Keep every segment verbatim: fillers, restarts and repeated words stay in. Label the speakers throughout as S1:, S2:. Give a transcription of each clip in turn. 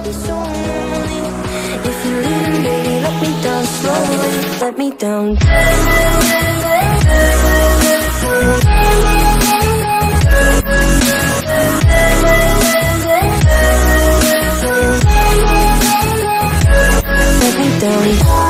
S1: so lonely. If you're leaving, baby, let me down slowly. Let me down. Let me down.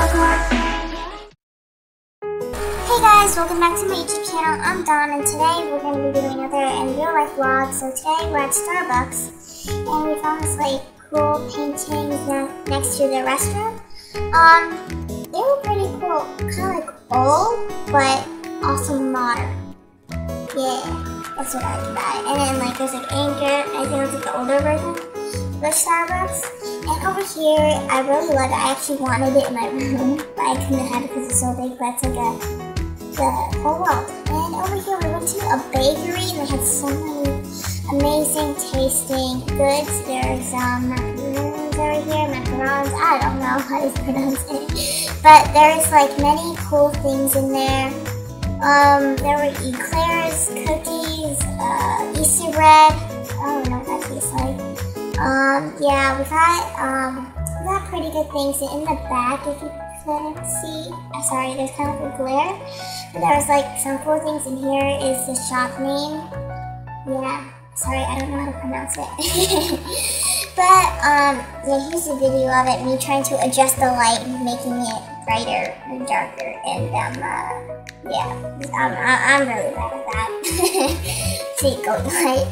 S2: Hey guys, welcome back to my YouTube channel. I'm Dawn, and today we're going to be doing another in real life vlog. So today we're at Starbucks, and we found this like cool paintings ne next to the restroom. Um, they were pretty cool, kind of like old, but also modern. Yeah, that's what I like about it. And then like there's like Anchor, I think it's like the older version of the Starbucks. And over here, I really love it. I actually wanted it in my room, but I couldn't have it because it's so big. But it's like a the whole world. And over here we went to a bakery and they had so many amazing tasting goods. There's um macaroons over here, macarons, I don't know how to pronounce it. But there's like many cool things in there. Um there were eclairs, cookies, uh Easter bread. I don't know what that tastes like. Um yeah, we got um we got pretty good things in the back if you couldn't see. I'm sorry, there's kind of a glare. But there's like some cool things in here. Is the shop name. Yeah, sorry, I don't know how to pronounce it. But um yeah, here's a video of it, me trying to adjust the light and making it brighter and darker, and um uh, yeah, um, I I'm really bad at that. See, go light.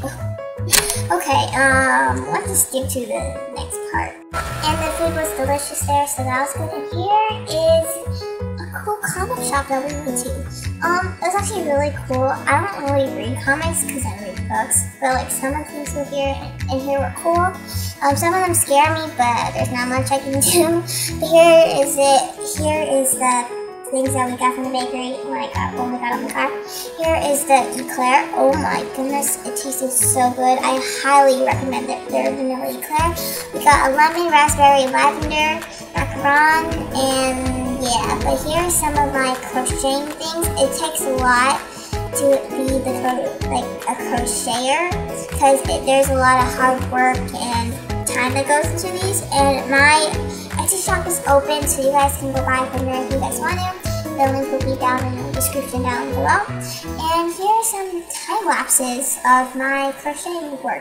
S2: Okay, um let's skip to the next part. And the food was delicious there, so that was good. And here is a cool comic shop that we went to. Um, it was actually really cool. I don't really read comics because I read books, but like some of the things were here and here were cool. Um, some of them scare me, but there's not much I can do. But here is it. Here is the things that we got from the bakery when I got when we got on the car. Here is the eclair. Oh my goodness, it tasted so good. I highly recommend it. Their vanilla eclair. We got a lemon, raspberry, lavender, macaron, and yeah. But here are some of my crocheting things. It takes a lot to be the like a crocheter because there's a lot of hard work and time that goes into these. And my Etsy shop is open, so you guys can go buy from there if you guys want to. The link will be down in the description down below. And here are some time lapses of my crocheting work.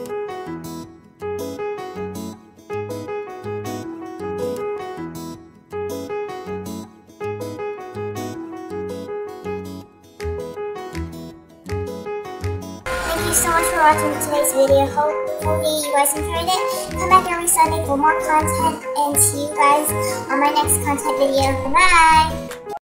S2: Thank you so much for watching today's video. Hopefully you guys enjoyed it. Come back every Sunday for more content, and see you guys on my next content video. Bye!